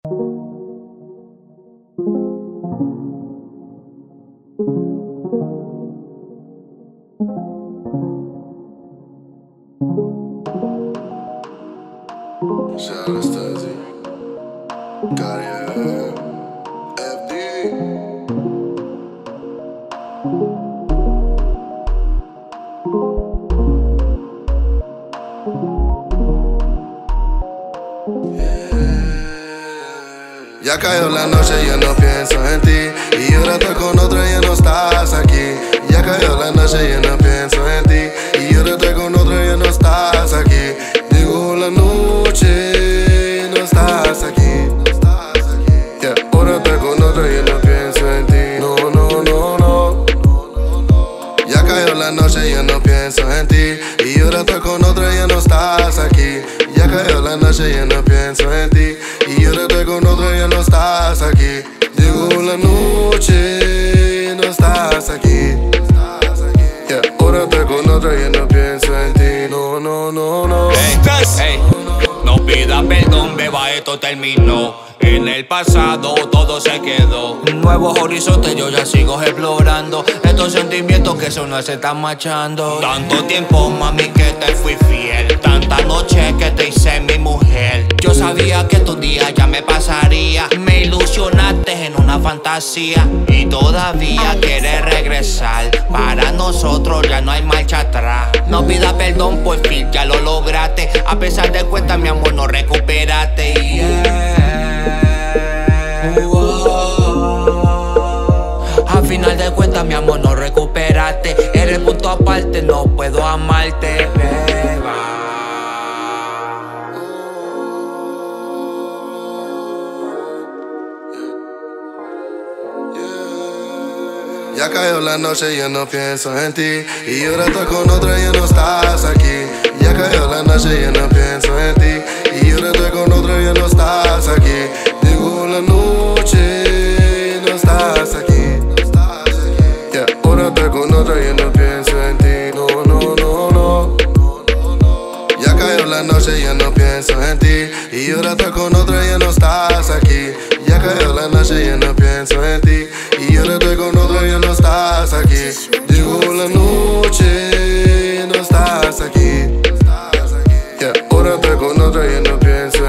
Shout out Stuzzy, Cartier, FD. Ya cayó la noche, ya no pienso en ti. Y ahora estoy con otra, ya no estás aquí. Ya cayó la noche, ya no pienso en ti. Y ahora estoy con otra, ya no estás aquí. Llegó la noche, no estás aquí. Ya, ahora estoy con otra, ya no pienso en ti. No, no, no, no. Ya cayó la noche, ya no pienso en ti. Y ahora estoy con otra, ya no estás aquí. Ya cayó la noche, ya no pienso en ti. Y ahora estoy con otra, ya no estás aquí. Llegó la noche, no estás aquí. Yeah, ahora estoy con otra, ya no pienso en ti. No, no, no, no. Hey, no pida perdón, beba, esto terminó. En el pasado todo se quedó. Nuevos horizontes yo ya sigo explorando. Estos sentimientos que son no se están machando. Tanto tiempo, mami, que te fui fiel. Tantas noches que te hice mi mujer. Yo sabía que estos días ya me pasaría. Me ilusionaste en una fantasía. Y todavía quieres regresar. Para nosotros ya no hay marcha atrás. No pida perdón, por fin ya lo lograste. A pesar de cuentas, mi amor, no recuperaste. Al final de cuentas, mi amor, no recuperaste. Eres punto aparte, no puedo amarte, beba. Ya cayó la noche, ya no pienso en ti. Y ahora estoy con otra, ya no estás aquí. Ya cayó la noche, ya no pienso en ti. Y ahora estoy con otra, ya no estás aquí. Llegó la noche, no estás aquí. Ya, ahora estoy con otra, ya no pienso en ti. No, no, no, no. Ya cayó la noche, ya no pienso en ti. Y ahora estoy con otra, ya no estás aquí. Ya cayó la noche, ya no pienso en ti. Y ahora estoy con otra, ya no estás aquí. Llegó la noche, no estás aquí. Ya, ahora estoy con otra, ya no pienso